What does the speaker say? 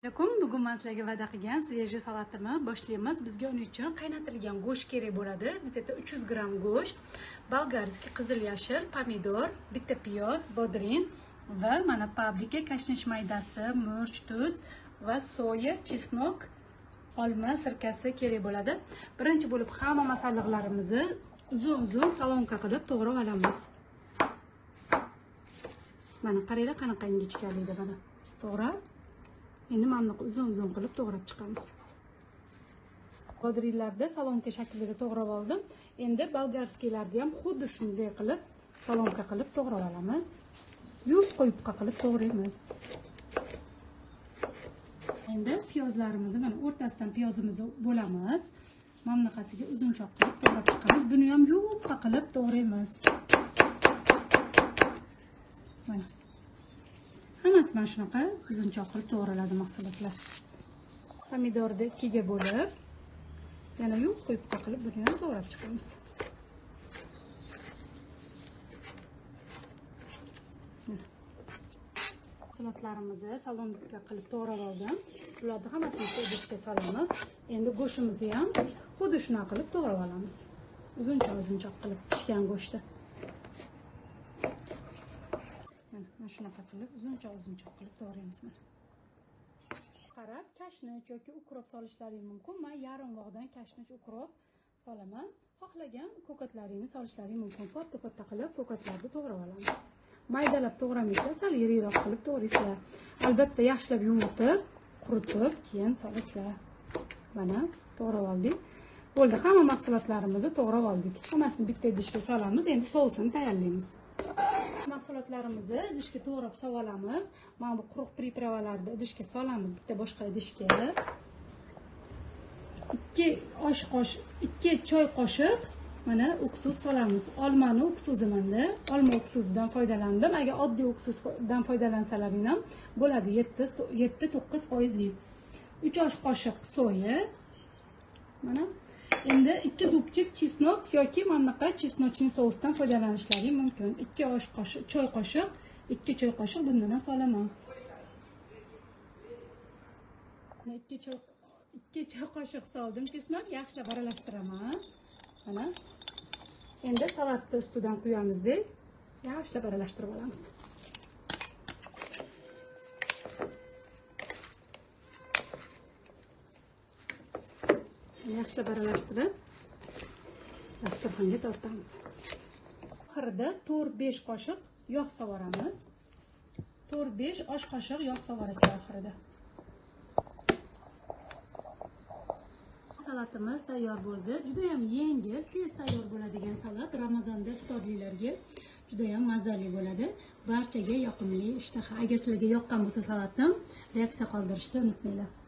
Bugun men sizlarga va'da qilgan svejiy salatni boshlaymiz. Bizga uning uchun qaynatilgan go'sht kerak bo'ladi. Bizda 300 gram go'sht, bolgarskiy qizil yashil, pomidor, bitta piyoz, bodrin va mana paprika, kashnish maydasi, murch, tuz va soya, chesnok, olma sirkasi kerak bo'ladi. Birinchi bo'lib hamma masalliqlarimizni uzun-uzun salonka qilib to'g'rab olamiz. Mana qaranglar qanaqa ingichkalikda mana. To'g'rab endi mana bunaqa uzun-uzun qilib to'g'rab chiqamiz. Bodrinlarni salonka shaklida to'g'rab oldim. Endi bolgarskiylarni ham xuddi shunday qilib salonka qilib to'g'rab olamiz. Yupqa qilib to'g'raymiz. Endi piyozlarimizni mana o'rtasidan piyozimizni bo'lamiz. Mana bunaqasiga uzunchoq qilib to'g'rab chiqamiz. Buni ham yupqa qilib to'g'raymiz. Mana hammasi mana shunaqa uzunchoq qilib to'g'raladi mahsulotlar. Pomidorni ikkiga bo'lib, yana yupqa qilib buni ham to'g'rab chiqamiz. Mahsulotlarimizni salonka qilib to'g'rab oldim. Bularni hammasini idishga solamiz. Endi go'shtimizni ham xuddi shunaqa qilib to'g'rab olamiz. Uzunchoq qilib pishgan go'shtni. Mana shunaqa qilib uzunchoq qilib to'g'raymiz. Qarab kashnich yoki ukrop solishlaring mumkin. Men yarim vog'dan kashnich ukrop solaman. Xohlagan ko'katlaringni solishlaring mumkin. Katta qilib ko'katlarni to'g'rab olamiz. Maydalab to'g'ramaysiz, sal yiriroq qilib to'g'raysizlar. Albatta yaxshilab yuvib, quritib, keyin solasizlar. Mana to'g'rab oldik. Bo'ldi, hamma mahsulotlarimizni to'g'rab oldik. Hammasini bitta idishga solamiz. Endi sousini tayyorlaymiz. Mahsulotlarimizni idishga to'g'rab solamiz. Mana bu quruq pripravalarni idishga solamiz, bitta boshqa idishga. 2 choy qoshiq mana uksus solamiz. Olmani uksuzimanda, olma uksuzidan foydalandim. Agar oddiy uksuzdan foydalansalaring ham bo'ladi, 7-9%. 3 osh qoshiq soya. Mana endi 2 zubchik chesnok yoki mana bunaqa chesnochli sousdan foydalanishlaring mumkin. 2 osh qoshiq, choy qoshiq, 2 choy qoshiq bundan ham solaman. 2 choy qoshiq soldim chesnok, yaxshilab aralashtiraman. Mana endi salatni ustidan quyamiz-da, yaxshilab aralashtirib olamiz. Yaxshilab aralashtirib dasturxonga tortamiz. Oxirida 4-5 qoshiq yog' sovoramiz. 4-5 osh qoshiq yog' sovorasiz oxirida. Salatimiz tayyor bo'ldi. Juda ham yengil, tez tayyor bo'ladigan salat. Ramazonda iftorliklarga juda ham mazali bo'ladi. Barchaga yoqimli ishtaha. Agar sizlarga yoqqan bo'lsa salatni reaksiya qoldirishni unutmanglar.